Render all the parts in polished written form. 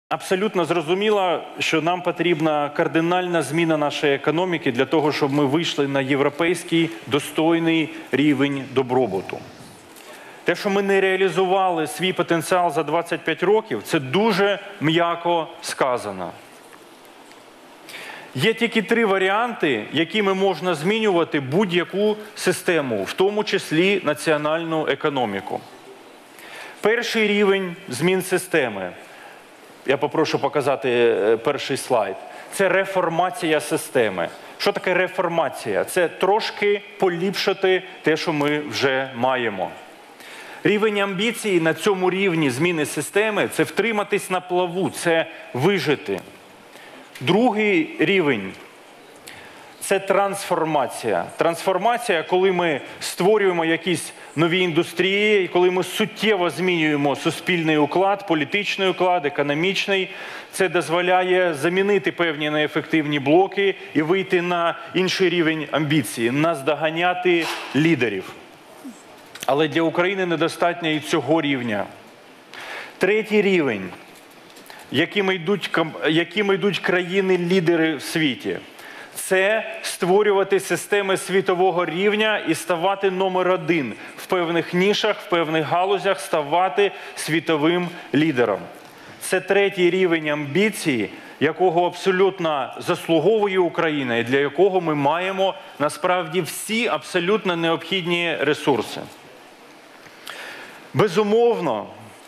Абсолютно зрозуміло, що нам потрібна кардинальна зміна нашої економіки для того, щоб ми вийшли на європейський достойний рівень добробуту. Те, що ми не реалізували свій потенціал за 25 років, це дуже м'яко сказано. Є тільки 3 варіанти, якими можна змінювати будь-яку систему, в тому числі національну економіку. Перший рівень змін системи. Я попрошу показати перший слайд. Це реформація системи. Що таке реформація? Це трошки поліпшити те, що ми вже маємо. Рівень амбіцій на цьому рівні зміни системи – це втриматись на плаву, це вижити. Другий рівень – це трансформація. Трансформація, коли ми створюємо якісь нові індустрії, коли ми суттєво змінюємо суспільний уклад, політичний уклад, економічний. Це дозволяє замінити певні неефективні блоки і вийти на інший рівень амбіції, наздоганяти лідерів. Але для України недостатньо і цього рівня. Третій рівень, якими йдуть країни-лідери в світі. Це створювати системи світового рівня і ставати номер 1 в певних нішах, в певних галузях, ставати світовим лідером. Це третій рівень амбіції, якого абсолютно заслуговує Україна і для якого ми маємо насправді всі абсолютно необхідні ресурси. Безумовно,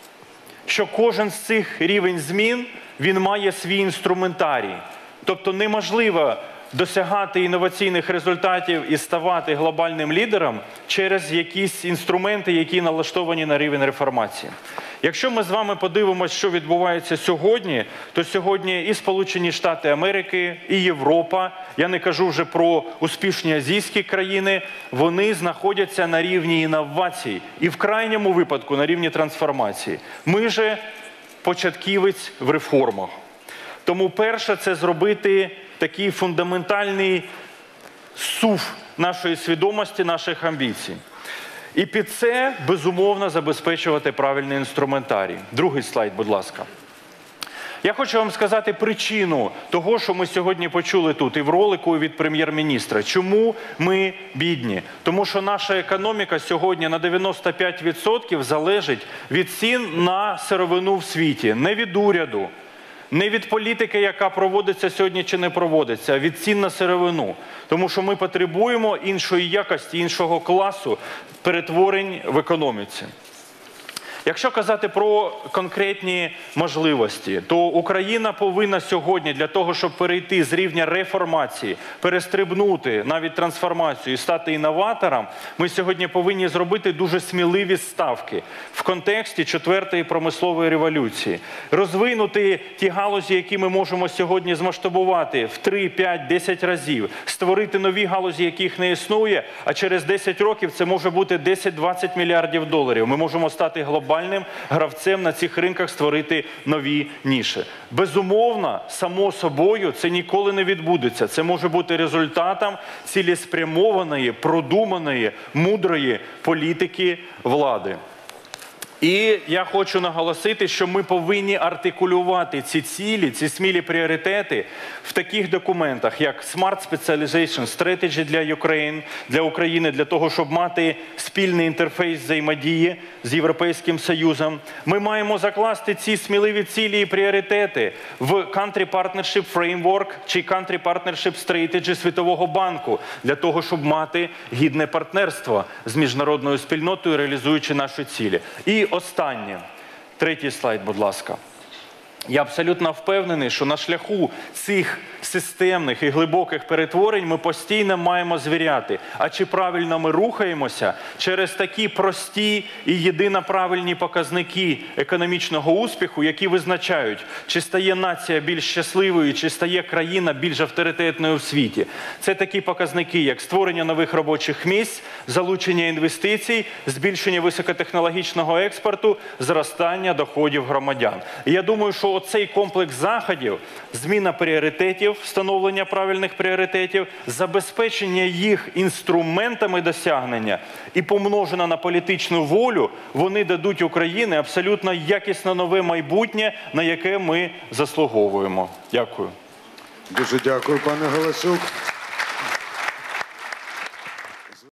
що кожен з цих рівень змін, він має свій інструментарій. Тобто неможливо досягати інноваційних результатів і ставати глобальним лідером через якісь інструменти, які налаштовані на рівень реформації. Якщо ми з вами подивимося, що відбувається сьогодні, то сьогодні і Сполучені Штати Америки, і Європа, я не кажу вже про успішні азійські країни, вони знаходяться на рівні інновацій і в крайньому випадку на рівні трансформації. Ми же початківець в реформах. Тому перше – це зробити такий фундаментальний сув нашої свідомості, наших амбіцій. І під це, безумовно, забезпечувати правильний інструментарій. Другий слайд, будь ласка. Я хочу вам сказати причину того, що ми сьогодні почули тут і в ролику, і від прем'єр-міністра. Чому ми бідні? Тому що наша економіка сьогодні на 95% залежить від цін на сировину в світі. Не від уряду, не від політики, яка проводиться сьогодні чи не проводиться, а від цін на сировину. Тому що ми потребуємо іншої якості, іншого класу перетворень в економіці. Якщо казати про конкретні можливості, то Україна повинна сьогодні для того, щоб перейти з рівня реформації, перестрибнути навіть трансформацію і стати інноватором, ми сьогодні повинні зробити дуже сміливі ставки в контексті 4-ї промислової революції. Розвинути ті галузі, які ми можемо сьогодні змасштабувати в 3, 5, 10 разів, створити нові галузі, яких не існує, а через 10 років це може бути 10-20 мільярдів доларів. Ми можемо стати глобальним гравцем на цих ринках, створити нові ніші. Безумовно, само собою, це ніколи не відбудеться. Це може бути результатом цілеспрямованої, продуманої, мудрої політики влади. І я хочу наголосити, що ми повинні артикулювати ці цілі, ці смілі пріоритети в таких документах, як Smart Specialization Strategy для України, для того, щоб мати спільний інтерфейс взаємодії з Європейським Союзом. Ми маємо закласти ці сміливі цілі і пріоритети в Country Partnership Framework чи Country Partnership Strategy Світового банку, для того, щоб мати гідне партнерство з міжнародною спільнотою, реалізуючи наші цілі. І останнє. Третій слайд, будь ласка. Я абсолютно впевнений, що на шляху цих системних і глибоких перетворень ми постійно маємо звіряти, а чи правильно ми рухаємося через такі прості і єдино правильні показники економічного успіху, які визначають, чи стає нація більш щасливою, чи стає країна більш авторитетною в світі. Це такі показники, як створення нових робочих місць, залучення інвестицій, збільшення високотехнологічного експорту, зростання доходів громадян. І я думаю, що що оцей комплекс заходів, зміна пріоритетів, встановлення правильних пріоритетів, забезпечення їх інструментами досягнення і помножена на політичну волю, вони дадуть Україні абсолютно якісно нове майбутнє, на яке ми заслуговуємо. Дякую. Дуже дякую, пане Галасюк.